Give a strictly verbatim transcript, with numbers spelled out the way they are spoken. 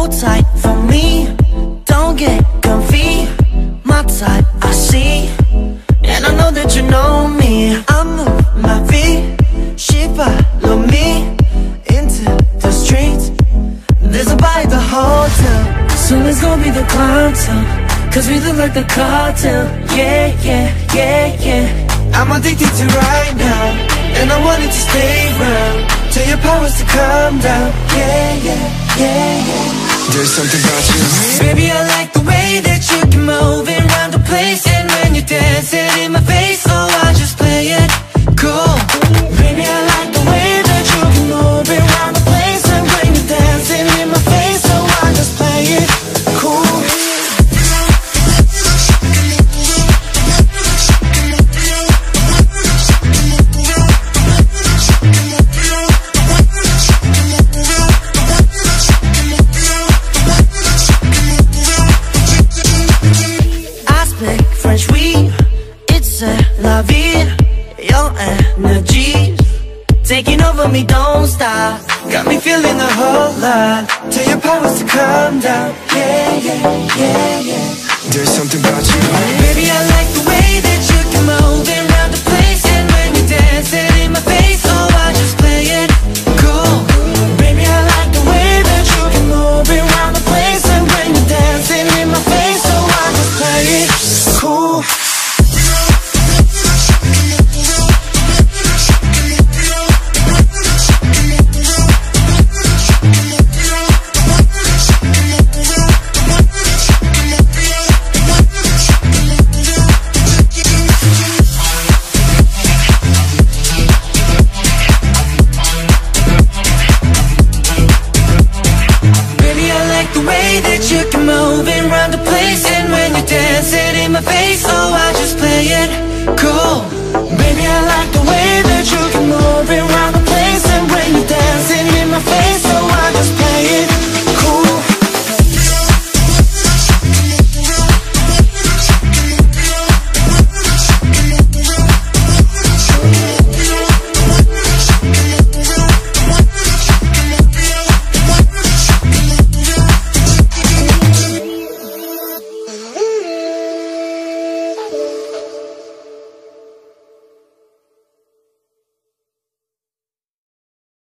hold tight for me, don't get comfy. My type, I see, and I know that you know me. I move my feet, she follow me into the streets. There's a bar at the hotel, so let's go be the clientele, cause we look like the cartel. Yeah, yeah, yeah, yeah. I'm addicted to right now, and I want it to stay round. Tell your powers to calm down. Yeah, yeah, yeah, yeah. There's something about you, baby, I like the way that you can move around the place. And when you dance it in my face, oh, I just play it cool. Baby, I like the way that you can move around the place. And when you dance it in my face, oh, I just play it cool. La vie, your energy taking over me, don't stop. Got me feeling a whole lot. Tell your powers to calm down. Yeah, yeah, yeah, yeah. there's something about you, baby, I like the way that you can move around the place. And when you dance it in my face, oh, I just play it cool. Baby, I like the way that you can move around the place. And when you dance it in my face, oh, I just play it cool. You can move around the place, and when you dance it in my face, oh, I just play it